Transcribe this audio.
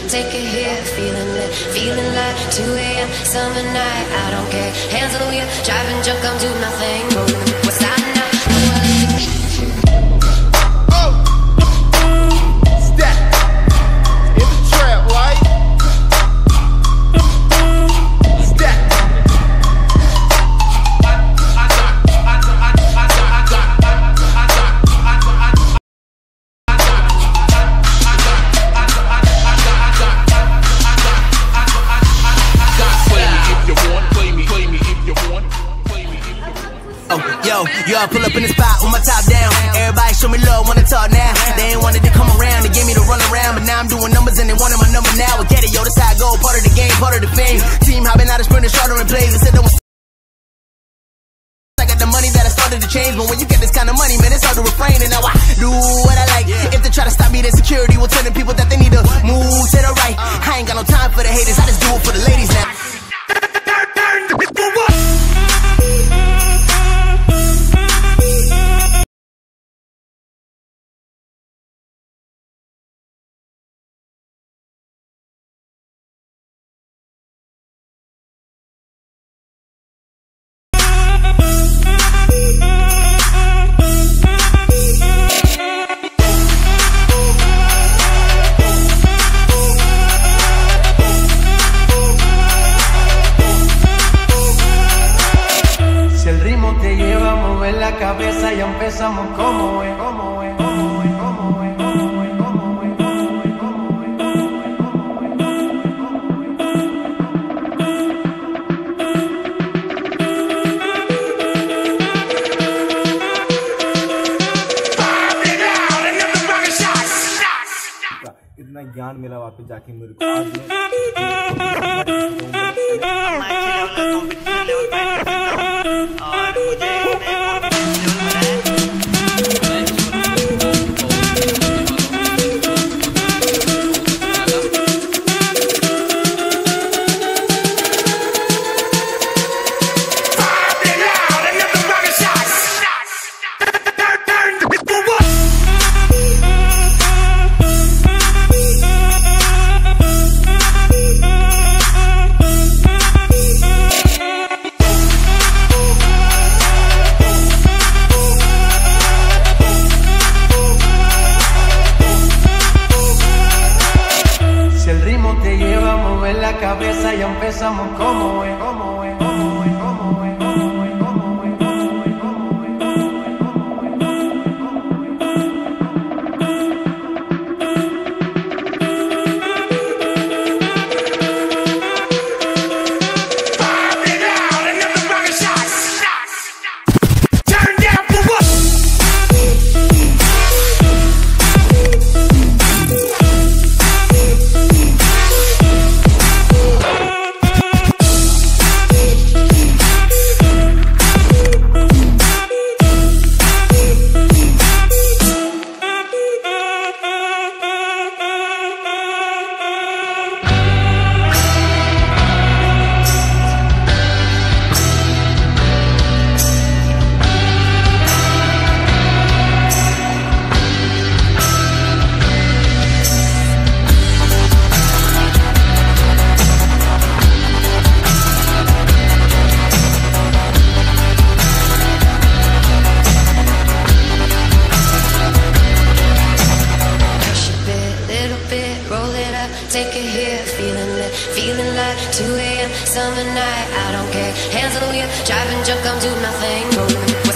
take it here, feeling like 2 a.m. summer night. I don't care, hands on the wheel, driving junk, I'm doing my thing. Rolling the west side now. Yo, I pull up in the spot with my top down. Everybody show me love, wanna talk now. They ain't wanted to come around, they gave me the run around, but now I'm doing numbers and they wanted my number now. I get it, yo, this how I go, part of the game, part of the fame. Team hopping out of sprinters, shorter plays. They said that was I got the money that I started to change, but when you get this kind of money, man, it's hard to refrain. And now I do what I like. If they try to stop me, then security will tell the people that they need to move to the right. I ain't got no time for the haters, I just do it for the ladies now. La cabeza ya empezamos como es, como es, como es, como es, como es, como es, इतना ज्ञान मिला वापस जाके मेरे को आज la cabeza ya empezamos como es, como es, como es, como es, como es, como es, como es, como es. Take it here, feeling like 2 a.m. summer night. I don't care, hands on the wheel, driving junk, I'm doing my thing.